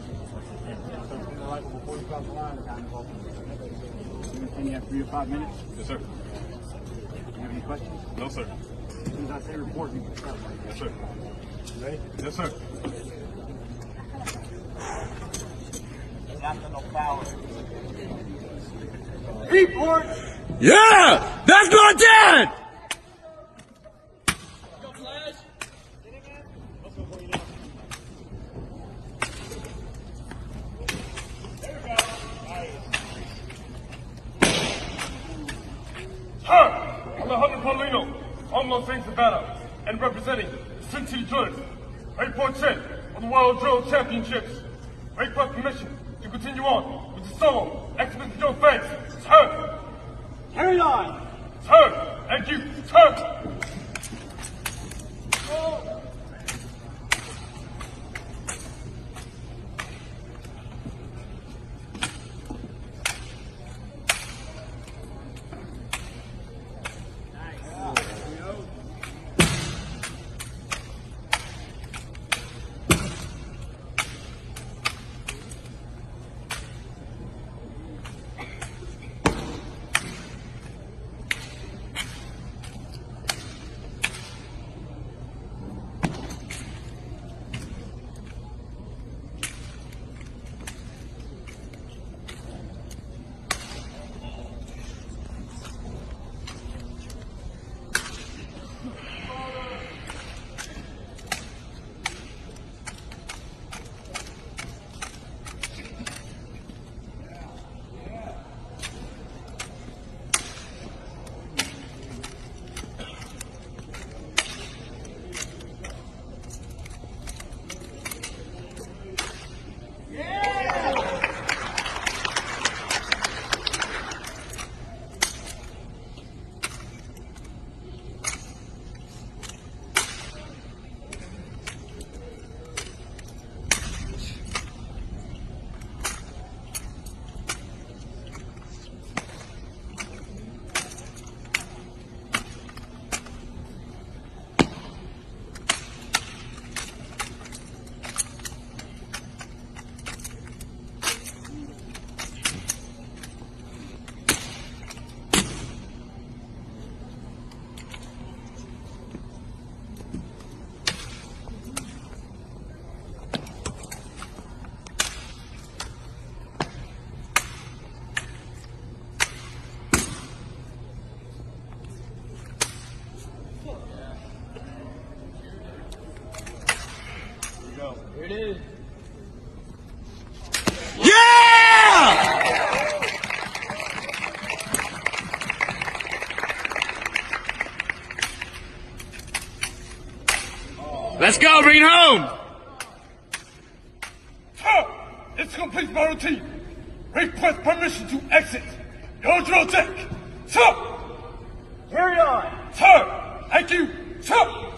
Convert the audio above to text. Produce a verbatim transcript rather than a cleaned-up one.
Before you cross the line, the time is open. You have three to five minutes? Yes, sir. Do you have any questions? No, sir. As soon as I say report, you can start. Yes, sir. You ready? Yes, sir. National power. Report! Yeah! That's my dad! I'm Alejandro Paulino, on Los Angeles, Nevada, and representing the Sin City Drillers. Ready for ten of the World Drill Championships. Ready for permission to continue on with the solo exhibition drill phase. Turn! Carry on! Turn! Thank you! Turn! Here it is. Yeah! Let's go, bring it home! Turn! It's complete my routine. Request permission to exit your drill deck. Turn! Carry on! Turn! Thank you! Turn!